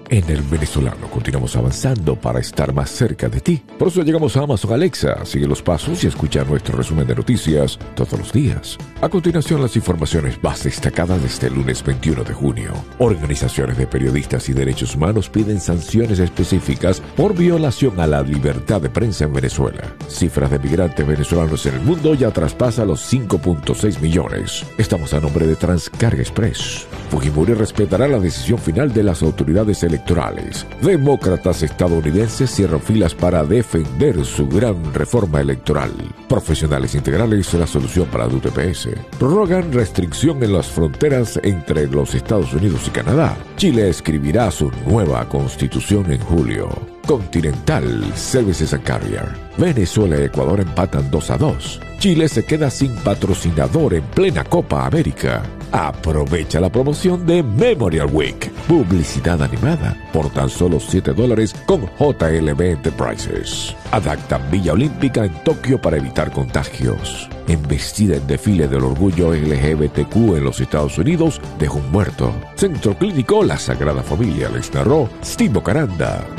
En el venezolano continuamos avanzando para estar más cerca de ti. Por eso llegamos a Amazon Alexa. Sigue los pasos y escucha nuestro resumen de noticias todos los días. A continuación, las informaciones más destacadas de este lunes 21 de junio. Organizaciones de periodistas y derechos humanos piden sanciones específicas por violación a la libertad de prensa en Venezuela. Cifras de migrantes venezolanos en el mundo ya traspasa los 5.6 millones. Estamos a nombre de Transcarga Express. Fujimori respetará la decisión final de las autoridades electorales. Demócratas estadounidenses cierran filas para defender su gran reforma electoral. Profesionales integrales, la solución para el UTPS. Prorrogan restricción en las fronteras entre los Estados Unidos y Canadá. Chile escribirá su nueva constitución en julio. Continental Services and Carrier. Venezuela y Ecuador empatan 2-2. Chile se queda sin patrocinador en plena Copa América. Aprovecha la promoción de Memorial Week. Publicidad animada por tan solo $7 con JLB Enterprises. Adaptan Villa Olímpica en Tokio para evitar contagios. Embestida en desfile del orgullo LGBTQ en los Estados Unidos, dejó un muerto. Centro Clínico La Sagrada Familia, les narró Steve Bocaranda.